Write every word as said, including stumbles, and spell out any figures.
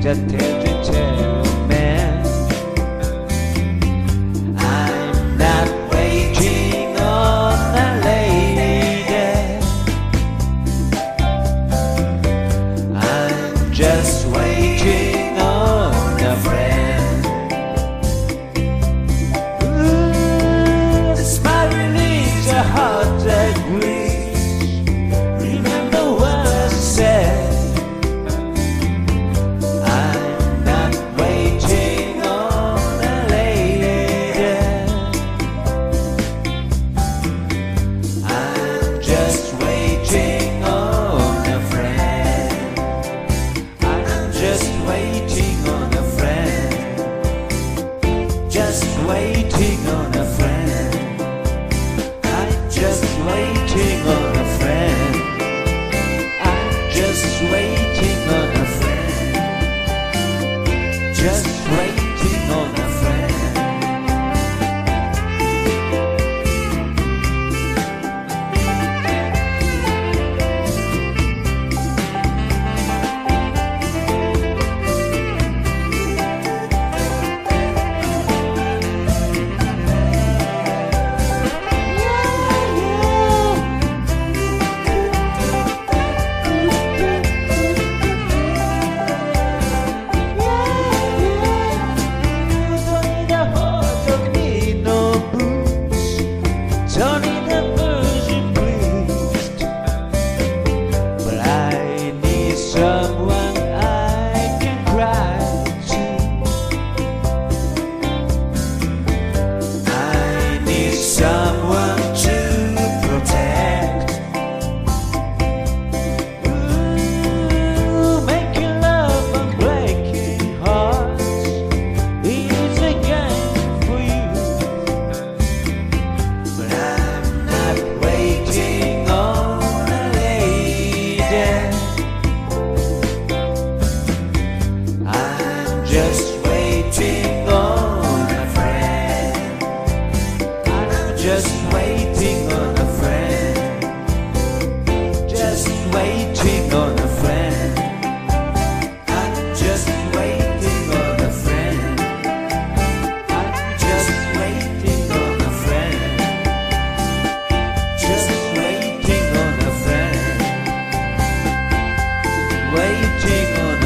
a telltale man. I'm not waiting on a lady, I'm just waiting on a friend. Ooh, the smile relieves a heart that grieves. Remember what I said. Just waiting on a friend. I'm just waiting on a friend. Just waiting on a friend. I'm just waiting on a friend. I'm just waiting on a friend. Just waiting on a friend. Don't need a version, please. But I need someone I can cry to. I need someone to protect. Ooh, making love and breaking hearts is a game for you. But I'm not waiting on a lady, I'm just waiting on a friend. I'm just waiting on a friend. Just waiting on a friend. I'm just waiting on a friend. I'm just waiting on a friend. Just waiting on a friend. Waiting on